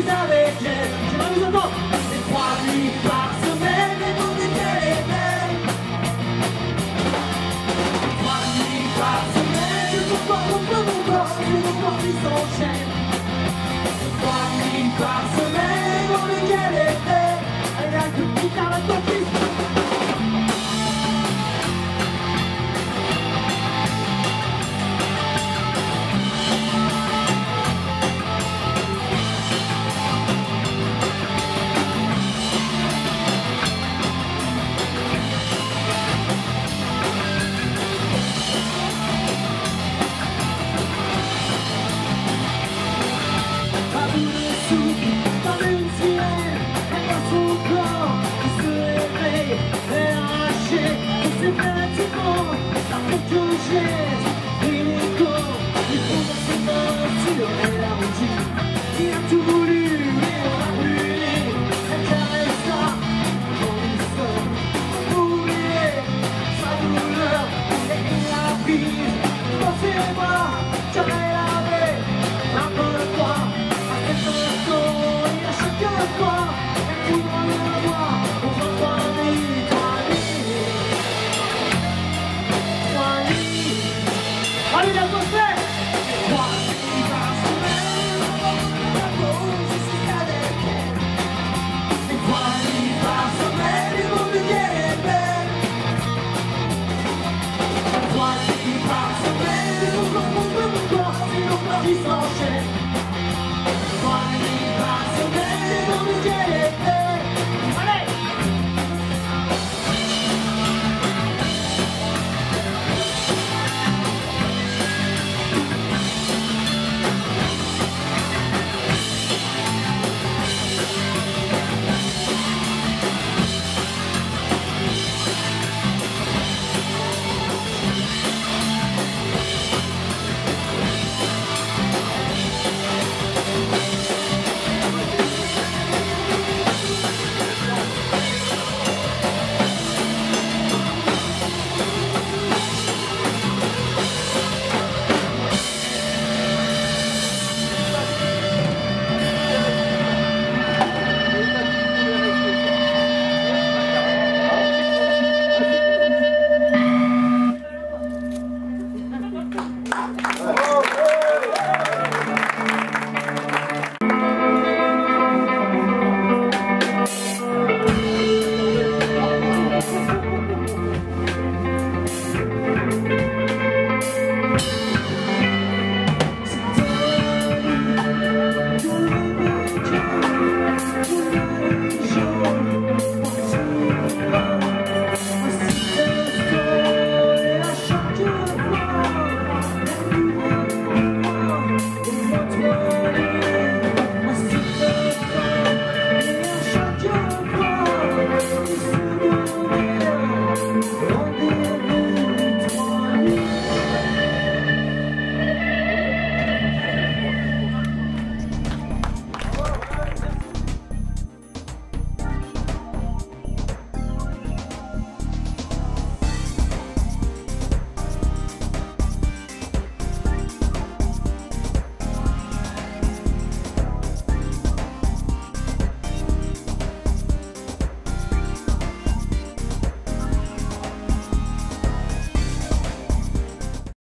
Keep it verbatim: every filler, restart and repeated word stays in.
suis avec elle. J'ai pas besoin d'entendre. C'est trois nuits par semaine et mon Dieu qu'elle est belle. Trois nuits par semaine, je son corps contre mon corps, c'est mon corps qui s'enchaîne. Trois nuits par semaine et mon Dieu qu'elle est belle. Elle a que guitare à ton fils. Il a tout voulu, mais on a brûlé. Elle caresse ça, quand il sort. Pour oublier sa douleur, et la prise dans ses bras. J'avais lavé un peu de toi. À cet instant, il y a chacun de toi. Et tout dans la voix, on va trois nuits, trois nuits. Trois nuits. Allez, l'atmosphère. Trois nuits par semaine. Par semaine,